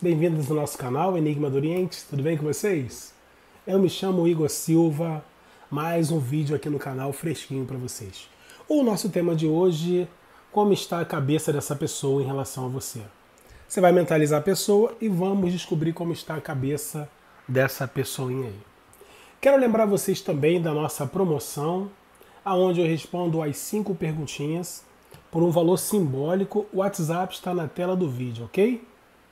Bem-vindos ao nosso canal Enigma do Oriente, tudo bem com vocês? Eu me chamo Igor Silva, mais um vídeo aqui no canal fresquinho para vocês. O nosso tema de hoje, como está a cabeça dessa pessoa em relação a você? Você vai mentalizar a pessoa e vamos descobrir como está a cabeça dessa pessoinha aí. Quero lembrar vocês também da nossa promoção, onde eu respondo as 5 perguntinhas por um valor simbólico. O WhatsApp está na tela do vídeo, ok?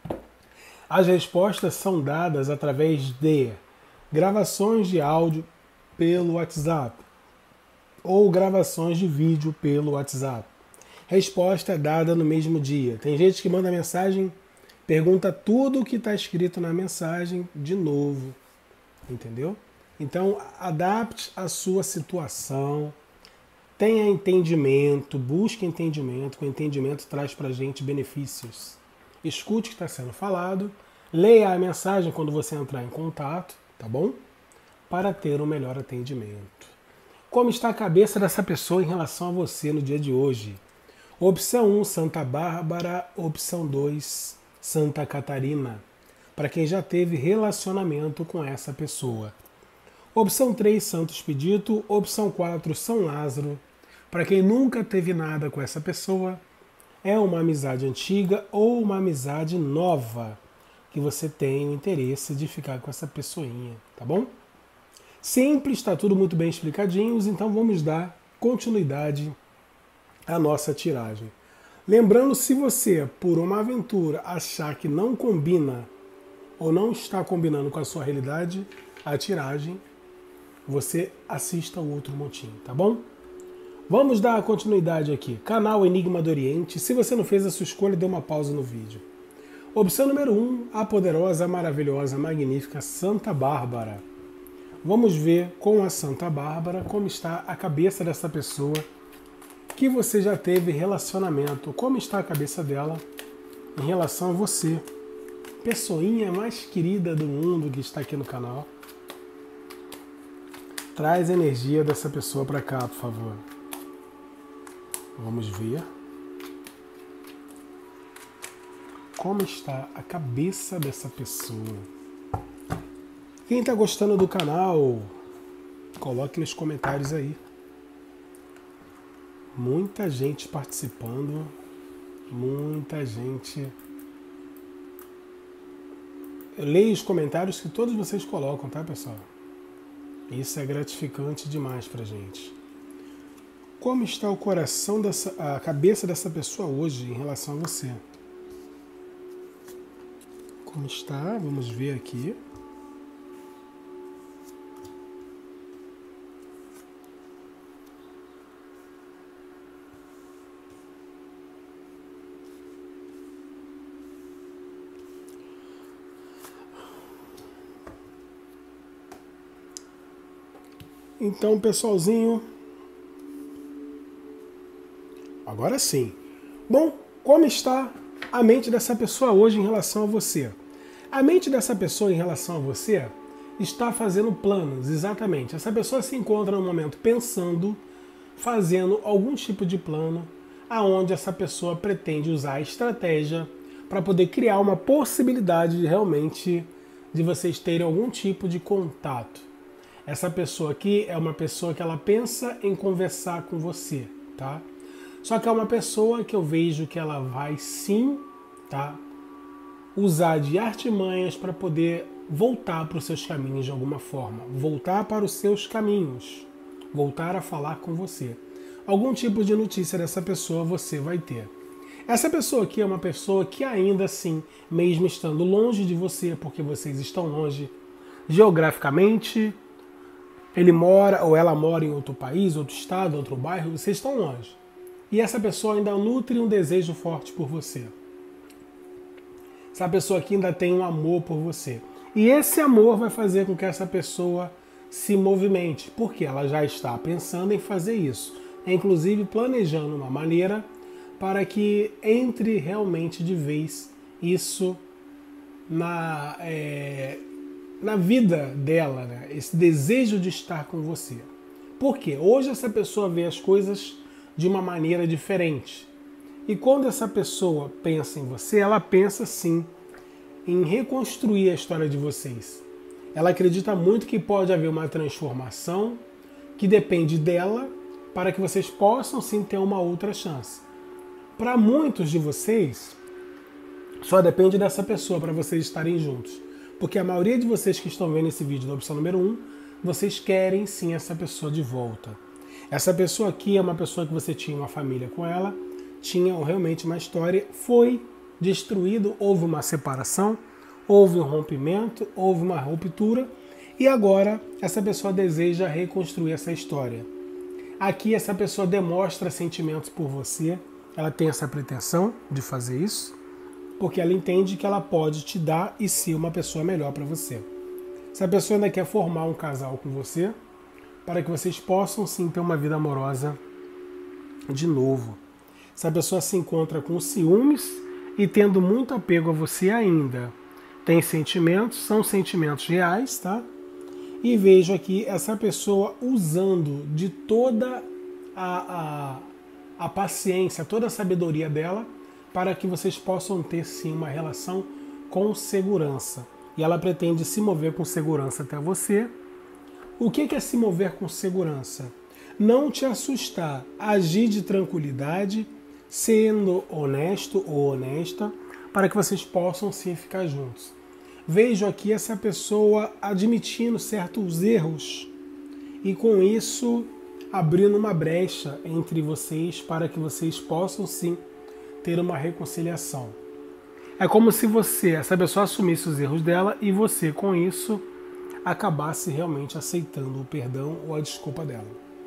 As respostas são dadas através de gravações de áudio pelo WhatsApp ou gravações de vídeo pelo WhatsApp. Resposta é dada no mesmo dia. Tem gente que manda mensagem, pergunta tudo o que está escrito na mensagem de novo, entendeu? Então, adapte a sua situação, tenha entendimento, busque entendimento, que o entendimento traz para a gente benefícios. Escute o que está sendo falado, leia a mensagem quando você entrar em contato, tá bom? Para ter um melhor atendimento. Como está a cabeça dessa pessoa em relação a você no dia de hoje? Opção 1, Santa Bárbara. Opção 2, Santa Catarina. Para quem já teve relacionamento com essa pessoa. Opção 3, Santo Expedito. Opção 4, São Lázaro. Para quem nunca teve nada com essa pessoa, é uma amizade antiga ou uma amizade nova que você tem o interesse de ficar com essa pessoinha, tá bom? Sempre está tudo muito bem explicadinhos, então vamos dar continuidade à nossa tiragem. Lembrando, se você, por uma aventura, achar que não combina ou não está combinando com a sua realidade, a tiragem, você assista o outro montinho, tá bom? Vamos dar continuidade aqui. Canal Enigma do Oriente. Se você não fez a sua escolha, dê uma pausa no vídeo. Opção número 1, a poderosa, maravilhosa, magnífica Santa Bárbara. Vamos ver com a Santa Bárbara como está a cabeça dessa pessoa que você já teve relacionamento. Como está a cabeça dela em relação a você. Pessoinha mais querida do mundo que está aqui no canal. Traz a energia dessa pessoa para cá, por favor. Vamos ver como está a cabeça dessa pessoa. Quem está gostando do canal, coloque nos comentários aí. Muita gente participando, muita gente. Eu leio os comentários que todos vocês colocam, tá, pessoal? Isso é gratificante demais pra gente. Como está o coração a cabeça dessa pessoa hoje em relação a você? Como está? Vamos ver aqui. Então, pessoalzinho, agora sim. Bom, como está a mente dessa pessoa hoje em relação a você? A mente dessa pessoa em relação a você está fazendo planos, exatamente. Essa pessoa se encontra no momento pensando, fazendo algum tipo de plano, aonde essa pessoa pretende usar a estratégia para poder criar uma possibilidade de realmente de vocês terem algum tipo de contato. Essa pessoa aqui é uma pessoa que ela pensa em conversar com você, tá? Só que é uma pessoa que eu vejo que ela vai sim, tá, usar de artimanhas para poder voltar para os seus caminhos de alguma forma. Voltar para os seus caminhos. Voltar a falar com você. Algum tipo de notícia dessa pessoa você vai ter. Essa pessoa aqui é uma pessoa que ainda assim, mesmo estando longe de você, porque vocês estão longe geograficamente, ele mora ou ela mora em outro país, outro estado, outro bairro, vocês estão longe. E essa pessoa ainda nutre um desejo forte por você. Essa pessoa aqui ainda tem um amor por você. E esse amor vai fazer com que essa pessoa se movimente, porque ela já está pensando em fazer isso. Inclusive planejando uma maneira para que entre realmente de vez isso na vida dela, né? Esse desejo de estar com você. Por quê? Hoje essa pessoa vê as coisas de uma maneira diferente. E quando essa pessoa pensa em você, ela pensa sim em reconstruir a história de vocês. Ela acredita muito que pode haver uma transformação que depende dela para que vocês possam sim ter uma outra chance. Para muitos de vocês, só depende dessa pessoa para vocês estarem juntos. Porque a maioria de vocês que estão vendo esse vídeo da opção número 1, vocês querem sim essa pessoa de volta. Essa pessoa aqui é uma pessoa que você tinha uma família com ela, tinha realmente uma história, foi destruído, houve uma separação, houve um rompimento, houve uma ruptura e agora essa pessoa deseja reconstruir essa história. Aqui essa pessoa demonstra sentimentos por você, ela tem essa pretensão de fazer isso, porque ela entende que ela pode te dar e ser uma pessoa melhor para você. Essa pessoa ainda quer formar um casal com você, para que vocês possam sim ter uma vida amorosa de novo. Essa pessoa se encontra com ciúmes e tendo muito apego a você ainda. Tem sentimentos, são sentimentos reais, tá? E vejo aqui essa pessoa usando de toda a paciência, toda a sabedoria dela, para que vocês possam ter sim uma relação com segurança. E ela pretende se mover com segurança até você. O que é se mover com segurança? Não te assustar, agir de tranquilidade, sendo honesto ou honesta, para que vocês possam sim ficar juntos. Vejo aqui essa pessoa admitindo certos erros e com isso abrindo uma brecha entre vocês para que vocês possam sim ter uma reconciliação. É como se essa pessoa assumisse os erros dela e você com isso acabasse realmente aceitando o perdão ou a desculpa dela.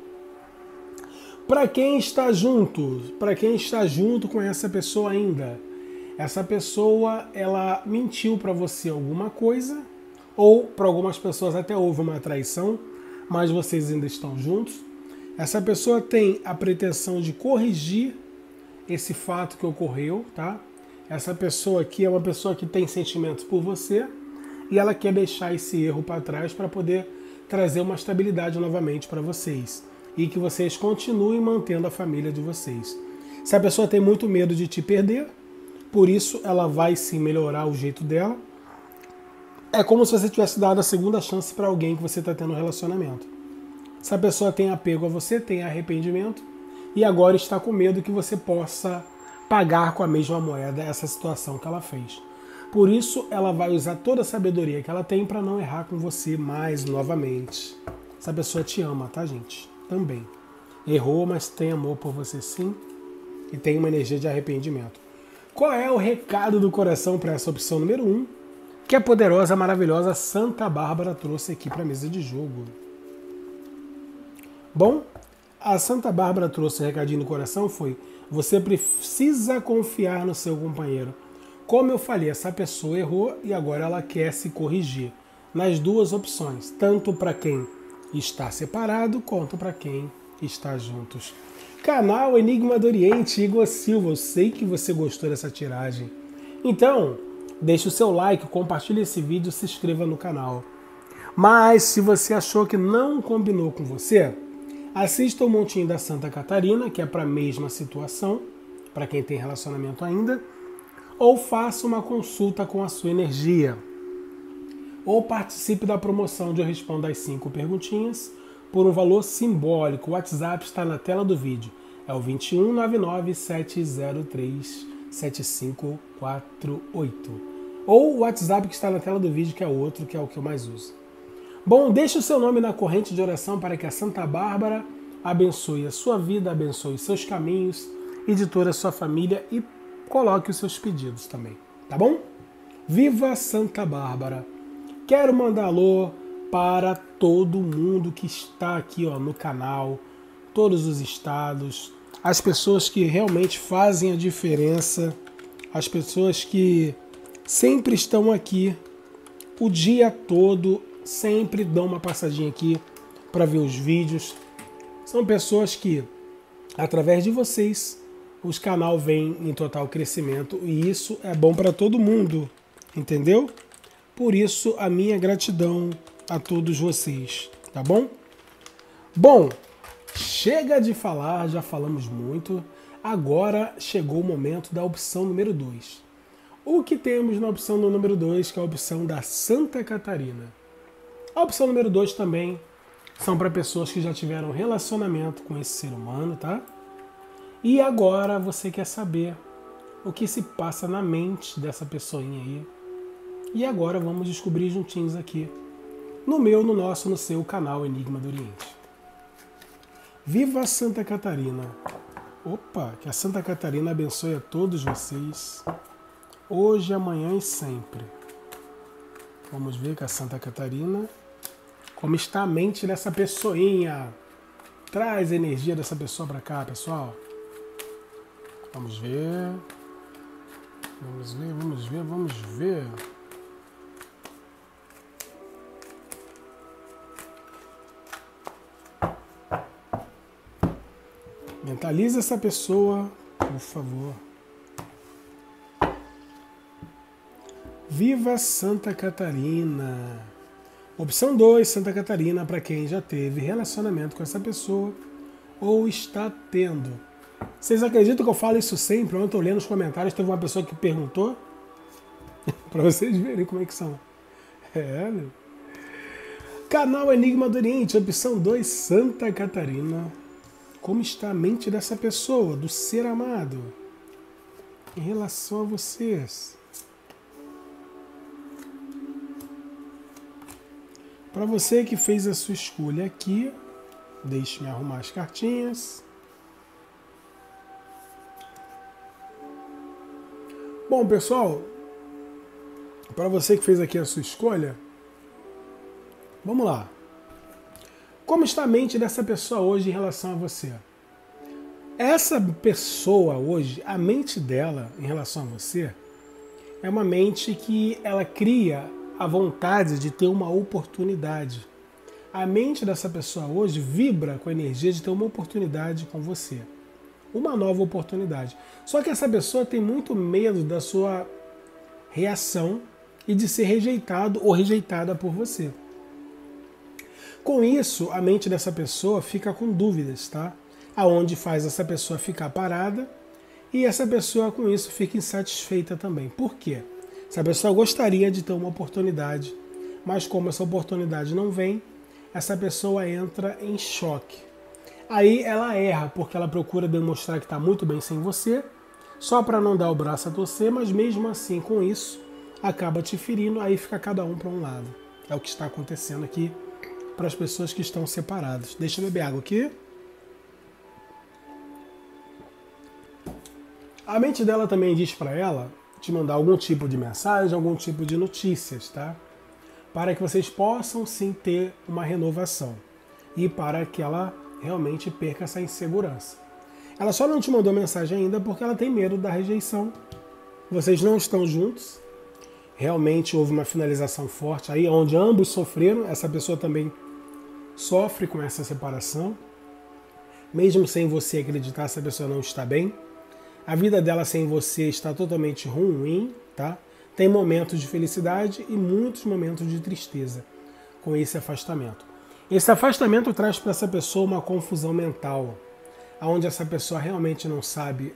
Para quem está junto com essa pessoa ainda, essa pessoa ela mentiu para você alguma coisa, ou para algumas pessoas até houve uma traição, mas vocês ainda estão juntos. Essa pessoa tem a pretensão de corrigir esse fato que ocorreu, tá? Essa pessoa aqui é uma pessoa que tem sentimentos por você e ela quer deixar esse erro para trás para poder trazer uma estabilidade novamente para vocês e que vocês continuem mantendo a família de vocês. Se a pessoa tem muito medo de te perder, por isso ela vai sim melhorar o jeito dela. É como se você tivesse dado a segunda chance para alguém que você está tendo um relacionamento. Se a pessoa tem apego a você, tem arrependimento e agora está com medo que você possa pagar com a mesma moeda essa situação que ela fez. Por isso ela vai usar toda a sabedoria que ela tem para não errar com você mais novamente. Essa pessoa te ama, tá, gente? Também. Errou, mas tem amor por você sim e tem uma energia de arrependimento. Qual é o recado do coração para essa opção número 1 que a poderosa, maravilhosa Santa Bárbara trouxe aqui para a mesa de jogo? Bom, a Santa Bárbara trouxe o recadinho no coração foi: você precisa confiar no seu companheiro. Como eu falei, essa pessoa errou e agora ela quer se corrigir. Nas duas opções, tanto para quem está separado quanto para quem está juntos. Canal Enigma do Oriente, Igor Silva, eu sei que você gostou dessa tiragem. Então, deixe o seu like, compartilhe esse vídeo, se inscreva no canal. Mas se você achou que não combinou com você, assista o Montinho da Santa Catarina, que é para a mesma situação, para quem tem relacionamento ainda, ou faça uma consulta com a sua energia, ou participe da promoção de Eu Respondo as 5 perguntinhas por um valor simbólico. O WhatsApp está na tela do vídeo, é o 2199-703-7548. Ou o WhatsApp que está na tela do vídeo, que é o outro, que é o que eu mais uso. Bom, deixe o seu nome na corrente de oração para que a Santa Bárbara abençoe a sua vida, abençoe seus caminhos e de toda a sua família e coloque os seus pedidos também, tá bom? Viva Santa Bárbara! Quero mandar alô para todo mundo que está aqui no canal, todos os estados, as pessoas que realmente fazem a diferença, as pessoas que sempre estão aqui o dia todo, sempre dão uma passadinha aqui para ver os vídeos. São pessoas que, através de vocês, o canal vem em total crescimento e isso é bom para todo mundo, entendeu? Por isso, a minha gratidão a todos vocês, tá bom? Bom, chega de falar, já falamos muito. Agora chegou o momento da opção número 2. O que temos na opção do número 2, que é a opção da Santa Catarina. A opção número 2 também são para pessoas que já tiveram relacionamento com esse ser humano, tá? E agora você quer saber o que se passa na mente dessa pessoinha aí. E agora vamos descobrir juntinhos aqui, no meu, no nosso, no seu canal Enigma do Oriente. Viva Santa Catarina! Opa, que a Santa Catarina abençoe a todos vocês, hoje, amanhã e sempre. Vamos ver com a Santa Catarina como está a mente dessa pessoinha. Traz a energia dessa pessoa para cá, pessoal. Vamos ver. Vamos ver, vamos ver, vamos ver. Mentaliza essa pessoa, por favor. Viva Santa Catarina! Opção 2, Santa Catarina, para quem já teve relacionamento com essa pessoa ou está tendo. Vocês acreditam que eu falo isso sempre? Ontem eu lendo nos comentários, teve uma pessoa que perguntou, para vocês verem como é que são. Né? Canal Enigma do Oriente, opção 2, Santa Catarina. Como está a mente dessa pessoa, do ser amado, em relação a vocês? Para você que fez a sua escolha aqui, deixe-me arrumar as cartinhas. Bom, pessoal, para você que fez aqui a sua escolha, vamos lá. Como está a mente dessa pessoa hoje em relação a você? Essa pessoa hoje, a mente dela em relação a você, é uma mente que ela cria a vontade de ter uma oportunidade. A mente dessa pessoa hoje vibra com a energia de ter uma oportunidade com você. Uma nova oportunidade. Só que essa pessoa tem muito medo da sua reação e de ser rejeitado ou rejeitada por você. Com isso, a mente dessa pessoa fica com dúvidas, tá? Aonde faz essa pessoa ficar parada e essa pessoa com isso fica insatisfeita também. Por quê? Essa pessoa gostaria de ter uma oportunidade, mas como essa oportunidade não vem, essa pessoa entra em choque. Aí ela erra, porque ela procura demonstrar que está muito bem sem você, só para não dar o braço a torcer, mas mesmo assim, com isso, acaba te ferindo, aí fica cada um para um lado. É o que está acontecendo aqui para as pessoas que estão separadas. Deixa eu beber água aqui. A mente dela também diz para ela te mandar algum tipo de mensagem, algum tipo de notícias, tá? Para que vocês possam sim ter uma renovação e para que ela realmente perca essa insegurança. Ela só não te mandou mensagem ainda porque ela tem medo da rejeição. Vocês não estão juntos. Realmente houve uma finalização forte aí, onde ambos sofreram. Essa pessoa também sofre com essa separação. Mesmo sem você acreditar, essa pessoa não está bem. A vida dela sem você está totalmente ruim, tá? Tem momentos de felicidade e muitos momentos de tristeza com esse afastamento. Esse afastamento traz para essa pessoa uma confusão mental, onde essa pessoa realmente não sabe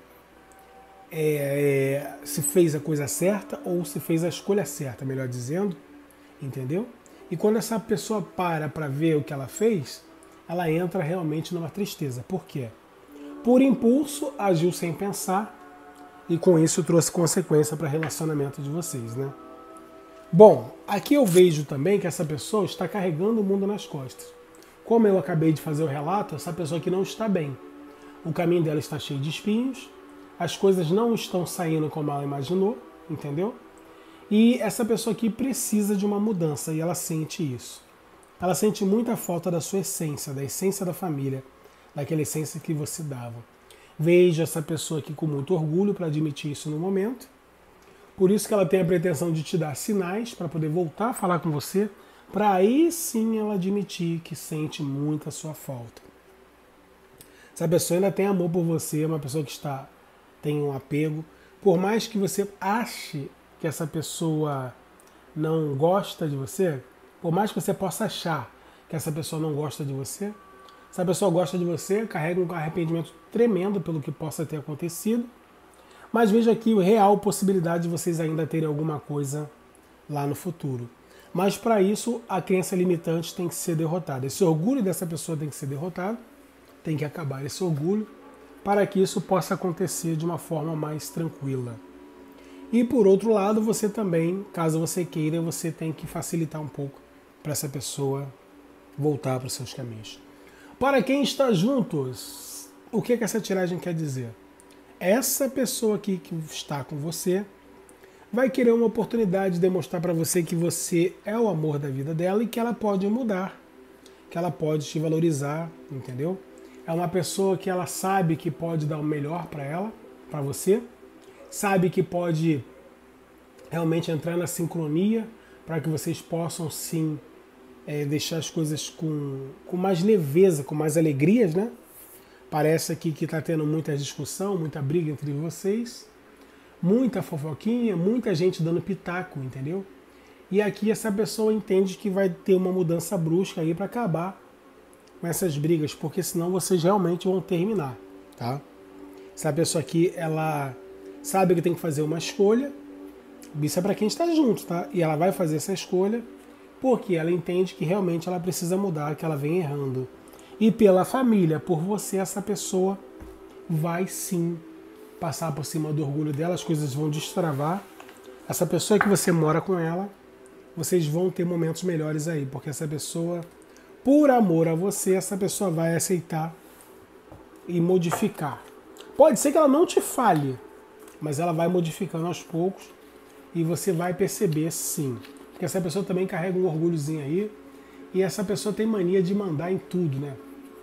se fez a coisa certa ou se fez a escolha certa, melhor dizendo, entendeu? E quando essa pessoa para ver o que ela fez, ela entra realmente numa tristeza. Por quê? Por impulso, agiu sem pensar e com isso trouxe consequência para o relacionamento de vocês, né? Bom, aqui eu vejo também que essa pessoa está carregando o mundo nas costas. Como eu acabei de fazer o relato, essa pessoa aqui não está bem. O caminho dela está cheio de espinhos, as coisas não estão saindo como ela imaginou, entendeu? E essa pessoa aqui precisa de uma mudança e ela sente isso. Ela sente muita falta da sua essência, da essência da família, daquela essência que você dava. Vejo essa pessoa aqui com muito orgulho para admitir isso no momento. Por isso que ela tem a pretensão de te dar sinais para poder voltar a falar com você, para aí sim ela admitir que sente muito a sua falta. Essa pessoa ainda tem amor por você, é uma pessoa que tem um apego. Por mais que você ache que essa pessoa não gosta de você, por mais que você possa achar que essa pessoa não gosta de você, se a pessoa gosta de você, carrega um arrependimento tremendo pelo que possa ter acontecido, Mas vejo aqui a real possibilidade de vocês ainda terem alguma coisa lá no futuro. Mas para isso, a crença limitante tem que ser derrotada. Esse orgulho dessa pessoa tem que ser derrotado, tem que acabar esse orgulho, para que isso possa acontecer de uma forma mais tranquila. E por outro lado, você também, caso você queira, você tem que facilitar um pouco para essa pessoa voltar para os seus caminhos. Para quem está juntos, o que essa tiragem quer dizer? Essa pessoa aqui que está com você vai querer uma oportunidade de demonstrar para você que você é o amor da vida dela e que ela pode mudar, que ela pode te valorizar, entendeu? É uma pessoa que ela sabe que pode dar o melhor para ela, para você, sabe que pode realmente entrar na sincronia para que vocês possam sim deixar as coisas com mais leveza, com mais alegrias, né? Parece aqui que está tendo muita discussão, muita briga entre vocês, muita fofoquinha, muita gente dando pitaco, entendeu? E aqui essa pessoa entende que vai ter uma mudança brusca aí para acabar com essas brigas, porque senão vocês realmente vão terminar, tá? Essa pessoa aqui, ela sabe que tem que fazer uma escolha, isso é para quem está junto, tá? E ela vai fazer essa escolha porque ela entende que realmente ela precisa mudar, que ela vem errando. E pela família, por você, essa pessoa vai sim passar por cima do orgulho dela, as coisas vão destravar. Essa pessoa que você mora com ela, vocês vão ter momentos melhores aí, porque essa pessoa, por amor a você, essa pessoa vai aceitar e modificar. Pode ser que ela não te fale, mas ela vai modificando aos poucos e você vai perceber sim. Porque essa pessoa também carrega um orgulhozinho aí e essa pessoa tem mania de mandar em tudo, né?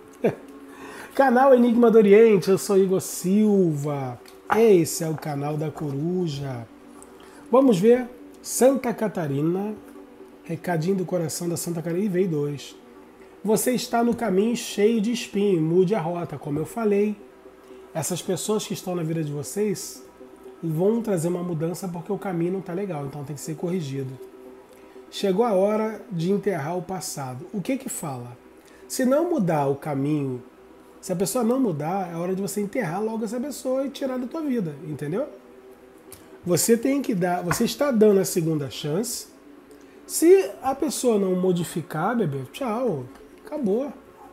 Canal Enigma do Oriente, eu sou Igor Silva. Esse é o canal da Coruja. Vamos ver Santa Catarina. Recadinho do coração da Santa Catarina. E veio 2. Você está no caminho cheio de espinho. Mude a rota. Como eu falei, essas pessoas que estão na vida de vocês vão trazer uma mudança porque o caminho não está legal. Então tem que ser corrigido. Chegou a hora de enterrar o passado. O que fala? Se não mudar o caminho, se a pessoa não mudar, é hora de você enterrar logo essa pessoa e tirar da tua vida, entendeu? Você tem que dar, você está dando a segunda chance. Se a pessoa não modificar, bebê, tchau, acabou.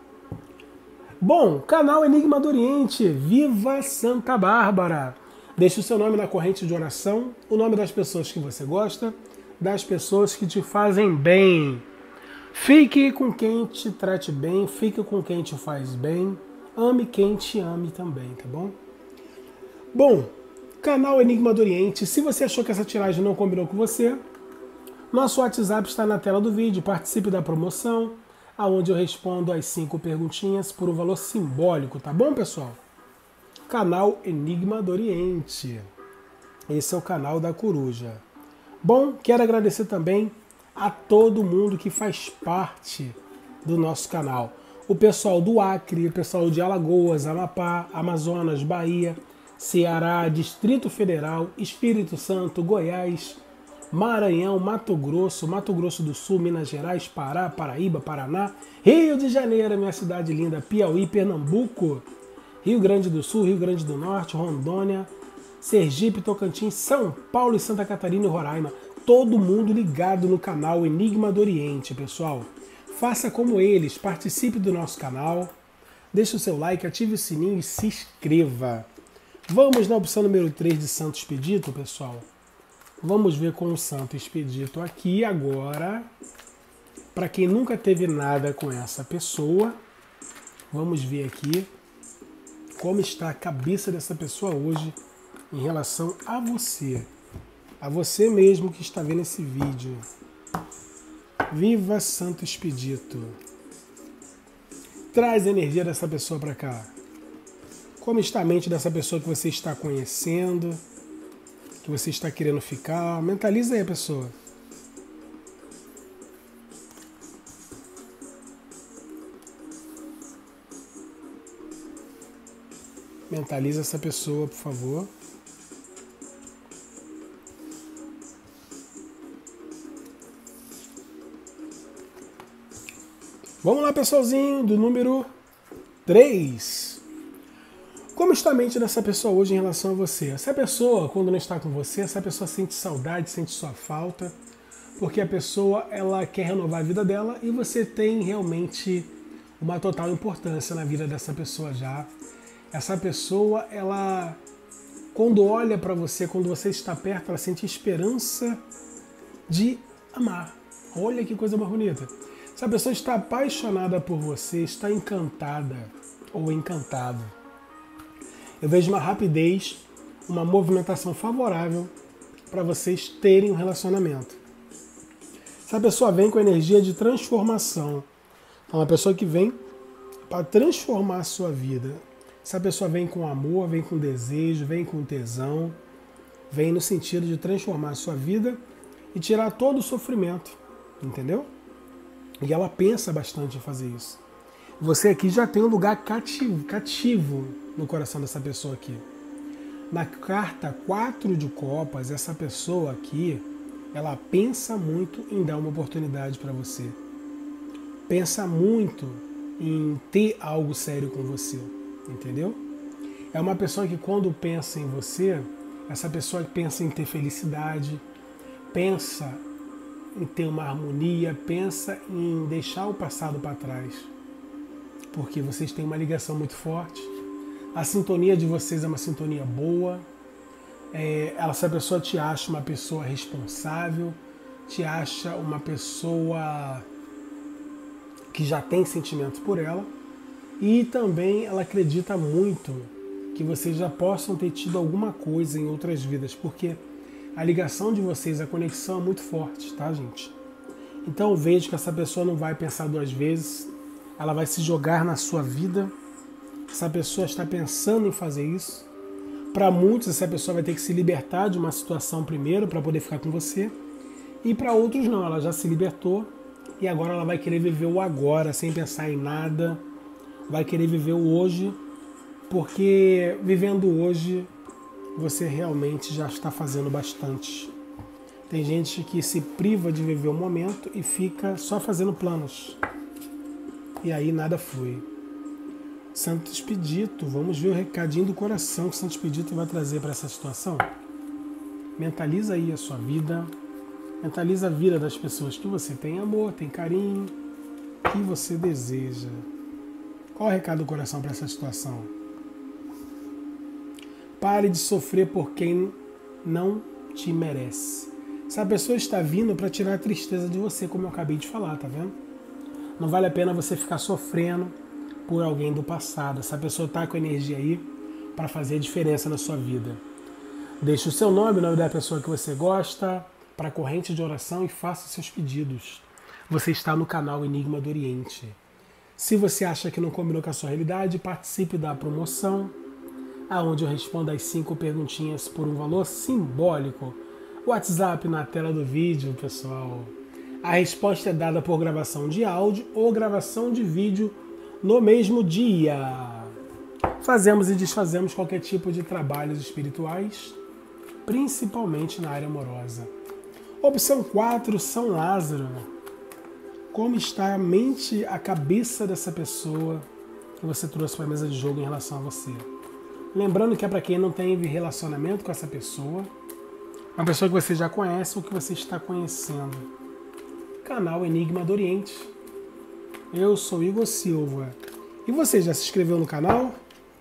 Bom, canal Enigma do Oriente, viva Santa Bárbara. Deixe o seu nome na corrente de oração, o nome das pessoas que você gosta, das pessoas que te fazem bem. Fique com quem te trate bem, fique com quem te faz bem. Ame quem te ame também, tá bom? Bom, canal Enigma do Oriente. Se você achou que essa tiragem não combinou com você, nosso WhatsApp está na tela do vídeo. Participe da promoção, onde eu respondo as 5 perguntinhas por um valor simbólico, tá bom, pessoal? Canal Enigma do Oriente. Esse é o canal da Coruja. Bom, quero agradecer também a todo mundo que faz parte do nosso canal. O pessoal do Acre, o pessoal de Alagoas, Amapá, Amazonas, Bahia, Ceará, Distrito Federal, Espírito Santo, Goiás, Maranhão, Mato Grosso do Sul, Minas Gerais, Pará, Paraíba, Paraná, Rio de Janeiro, minha cidade linda, Piauí, Pernambuco, Rio Grande do Sul, Rio Grande do Norte, Rondônia, Sergipe, Tocantins, São Paulo e Santa Catarina e Roraima. Todo mundo ligado no canal Enigma do Oriente, pessoal. Faça como eles, participe do nosso canal, deixe o seu like, ative o sininho e se inscreva. Vamos na opção número 3 de Santo Expedito, pessoal. Vamos ver com o Santo Expedito aqui agora. Para quem nunca teve nada com essa pessoa, vamos ver aqui como está a cabeça dessa pessoa hoje em relação a você. A você mesmo que está vendo esse vídeo. Viva Santo Expedito. Traz a energia dessa pessoa para cá. Como está a mente dessa pessoa que você está conhecendo, que você está querendo ficar? Mentaliza aí a pessoa. Mentaliza essa pessoa, por favor. Vamos lá, pessoalzinho, do número 3. Como Como está a mente dessa pessoa hoje em relação a você? Essa pessoa, quando não está com você, essa pessoa sente saudade, sente sua falta, porque a pessoa ela quer renovar a vida dela e você tem realmente uma total importância na vida dessa pessoa já. Essa pessoa, ela, quando olha para você, quando você está perto, ela sente esperança de amar. Olha que coisa mais bonita. Essa pessoa está apaixonada por você, está encantada ou encantado. Eu vejo uma rapidez, uma movimentação favorável para vocês terem um relacionamento. Essa pessoa vem com energia de transformação. É uma pessoa que vem para transformar a sua vida. Essa pessoa vem com amor, vem com desejo, vem com tesão, vem no sentido de transformar a sua vida e tirar todo o sofrimento, entendeu? E ela pensa bastante em fazer isso. Você aqui já tem um lugar cativo no coração dessa pessoa aqui. Na carta 4 de copas, essa pessoa aqui, ela pensa muito em dar uma oportunidade para você. Pensa muito em ter algo sério com você, entendeu? É uma pessoa que quando pensa em você, essa pessoa que pensa em ter felicidade, pensa em ter uma harmonia, pensa em deixar o passado para trás. Porque vocês têm uma ligação muito forte. A sintonia de vocês é uma sintonia boa. Essa pessoa te acha uma pessoa responsável, te acha uma pessoa que já tem sentimentos por ela. E também ela acredita muito que vocês já possam ter tido alguma coisa em outras vidas, porque a ligação de vocês, a conexão é muito forte, tá, gente? Então eu vejo que essa pessoa não vai pensar duas vezes, ela vai se jogar na sua vida. Essa pessoa está pensando em fazer isso. Para muitos, essa pessoa vai ter que se libertar de uma situação primeiro para poder ficar com você. E para outros não, ela já se libertou e agora ela vai querer viver o agora, sem pensar em nada. Vai querer viver o hoje, porque vivendo hoje, você realmente já está fazendo bastante. Tem gente que se priva de viver o momento e fica só fazendo planos. E aí nada flui. Santo Expedito, vamos ver o recadinho do coração que Santo Expedito vai trazer para essa situação. Mentaliza aí a sua vida, mentaliza a vida das pessoas que você tem amor, tem carinho, que você deseja. Qual é o recado do coração para essa situação? Pare de sofrer por quem não te merece. Essa pessoa está vindo para tirar a tristeza de você, como eu acabei de falar, tá vendo? Não vale a pena você ficar sofrendo por alguém do passado. Essa pessoa está com energia aí para fazer a diferença na sua vida. Deixe o seu nome, o nome da pessoa que você gosta, para a corrente de oração e faça seus pedidos. Você está no canal Enigma do Oriente. Se você acha que não combinou com a sua realidade, participe da promoção, onde eu respondo as 5 perguntinhas por um valor simbólico. WhatsApp na tela do vídeo, pessoal. A resposta é dada por gravação de áudio ou gravação de vídeo no mesmo dia. Fazemos e desfazemos qualquer tipo de trabalhos espirituais, principalmente na área amorosa. Opção 4, São Lázaro. Como está a mente, a cabeça dessa pessoa que você trouxe para a mesa de jogo em relação a você? Lembrando que é para quem não tem relacionamento com essa pessoa, uma pessoa que você já conhece ou que você está conhecendo. Canal Enigma do Oriente. Eu sou Igor Silva. E você já se inscreveu no canal?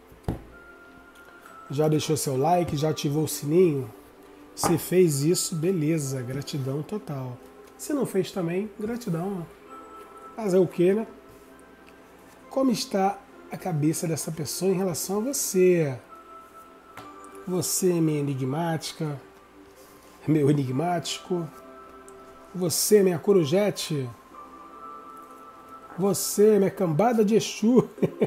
Já deixou seu like? Já ativou o sininho? Se fez isso, beleza, gratidão total. Se não fez também, gratidão. Fazer o quê, né? Como está a cabeça dessa pessoa em relação a você? Você, minha enigmática, meu enigmático. Você, minha corujete. Você, minha cambada de Exu.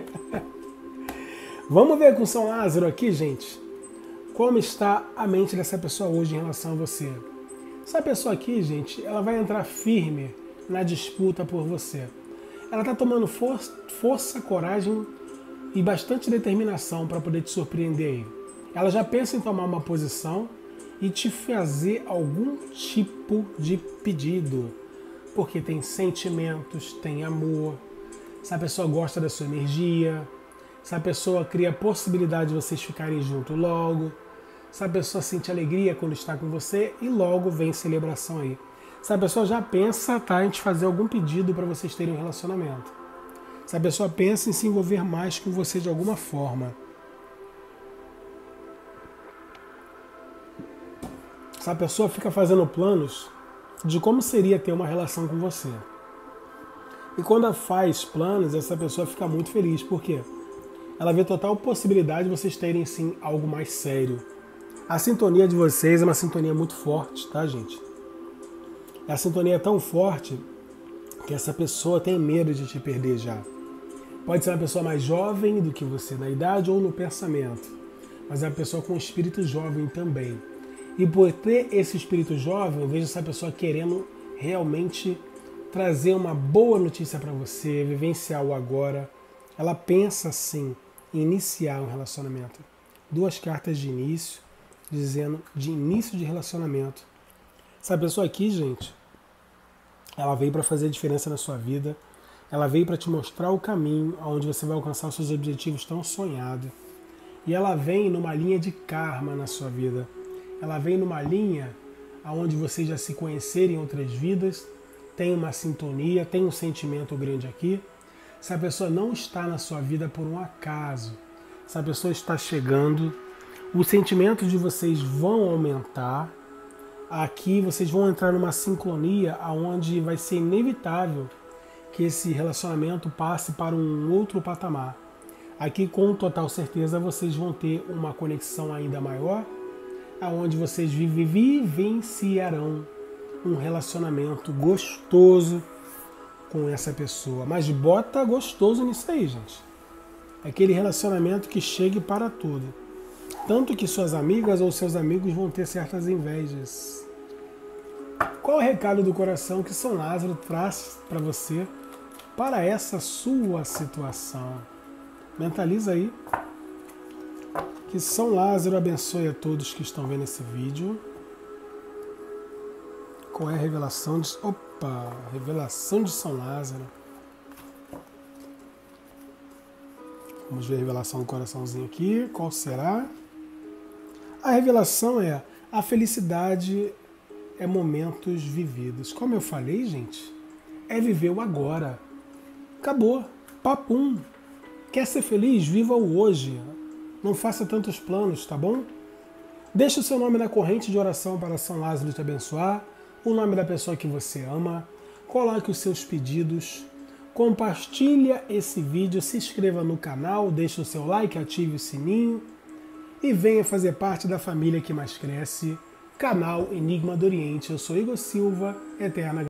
Vamos ver com São Lázaro aqui, gente. Como está a mente dessa pessoa hoje em relação a você? Essa pessoa aqui, gente, ela vai entrar firme na disputa por você. Ela está tomando força, coragem e bastante determinação para poder te surpreender aí. Ela já pensa em tomar uma posição e te fazer algum tipo de pedido, porque tem sentimentos, tem amor. Essa pessoa gosta da sua energia, Se a pessoa cria a possibilidade de vocês ficarem juntos logo. Se a pessoa sente alegria quando está com você e logo vem celebração aí. Se a pessoa já pensa, tá, em te fazer algum pedido para vocês terem um relacionamento. Se a pessoa pensa em se envolver mais com você de alguma forma. Se a pessoa fica fazendo planos de como seria ter uma relação com você. E quando ela faz planos, essa pessoa fica muito feliz. Por quê? Ela vê total possibilidade de vocês terem, sim, algo mais sério. A sintonia de vocês é uma sintonia muito forte, tá, gente? A sintonia é tão forte que essa pessoa tem medo de te perder já. Pode ser uma pessoa mais jovem do que você na idade ou no pensamento, mas é uma pessoa com um espírito jovem também. E por ter esse espírito jovem, eu vejo essa pessoa querendo realmente trazer uma boa notícia para você, vivenciar o agora. Ela pensa, sim, em iniciar um relacionamento. 2 cartas de início, dizendo de início de relacionamento. Essa pessoa aqui, gente, ela veio para fazer a diferença na sua vida. Ela veio para te mostrar o caminho onde você vai alcançar os seus objetivos tão sonhados. E ela vem numa linha de karma na sua vida. Ela vem numa linha onde vocês já se conhecerem em outras vidas, tem uma sintonia, tem um sentimento grande aqui. Se a pessoa não está na sua vida por um acaso, se a pessoa está chegando, os sentimentos de vocês vão aumentar. Aqui vocês vão entrar numa sincronia onde vai ser inevitável que esse relacionamento passe para um outro patamar. Aqui, com total certeza, vocês vão ter uma conexão ainda maior, onde vocês vivenciarão um relacionamento gostoso com essa pessoa. Mas bota gostoso nisso aí, gente. Aquele relacionamento que chegue para tudo. Tanto que suas amigas ou seus amigos vão ter certas invejas. Qual é o recado do coração que São Lázaro traz para você, para essa sua situação? Mentaliza aí. Que São Lázaro abençoe a todos que estão vendo esse vídeo. Qual é a revelação de... revelação de São Lázaro. Vamos ver a revelação do coraçãozinho aqui. Qual será? A revelação é: a felicidade é momentos vividos. Como eu falei, gente, é viver o agora. Acabou. Papum. Quer ser feliz? Viva o hoje. Não faça tantos planos, tá bom? Deixe o seu nome na corrente de oração para São Lázaro te abençoar, o nome da pessoa que você ama, coloque os seus pedidos, compartilha esse vídeo, se inscreva no canal, deixe o seu like, ative o sininho e venha fazer parte da família que mais cresce, canal Enigma do Oriente. Eu sou Igor Silva, eterna